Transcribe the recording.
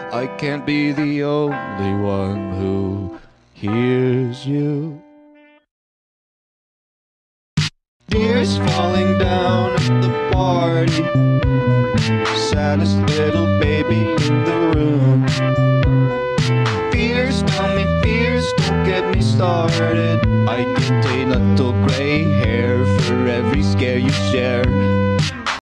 I can't be the only one who hears you. Tears falling down at the party, saddest little baby in the room. Fears, tell me fears, don't get me started. I get a little gray hair for every scare you share.